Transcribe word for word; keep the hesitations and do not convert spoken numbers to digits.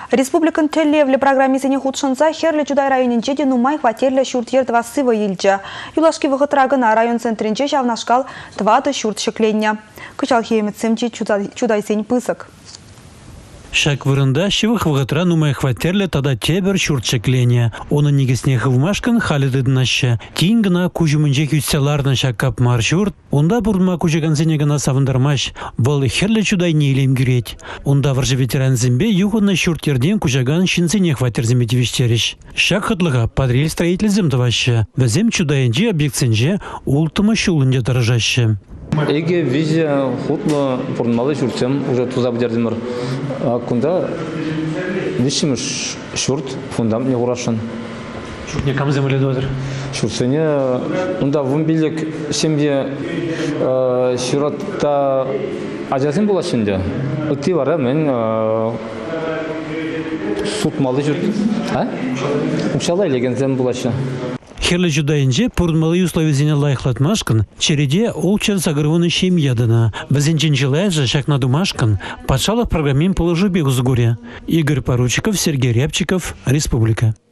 Республикан телевле программисене худшанса херле чудай районинче де нумай хватерле шуртер два сыва елче. Юлашки выхотрагына район центринче шавнашкал двады шурт шекленне. Кычал хемецемче чудайсень пысык. Шак вырында шивых вғытра нумай хватерле тада тебер шуртшеклене. Оны негесне хывмашкан халидыднаще. Тингна кужумынче кюстелардан шаккап маршурт. Онда бурдма кужегансене гана савындармаш. Валы херле чудай нейлем гюреть. Онда варжы ветеран зембе югынна шуртерден кужаган шинцене хватер земетевиштериш. Шак хытлыга подрель строитель земдаваще. Вазем чудайынче объектсенже ултыма шулынде дорожаще. Эге визия хутло пурнмалы шуртем уже туза бдердимер. Кунда вишимыш шурт фундам не урашан. Шурт не кам земле додер. Шуртсене унда вумбилек семье шуратта ажасын булашынды. Өтти бара мен сутмалы шурт. А? Ушала илеген булашы. Херле жудайынче пурнмалы условизене лайхлатмашкан, череде олчер загрываны шем ядына. Вазенчен желайжа шакна думашкан, патшалых программин положу бегу с горя. Игорь Поручиков, Сергей Рябчиков, Республика.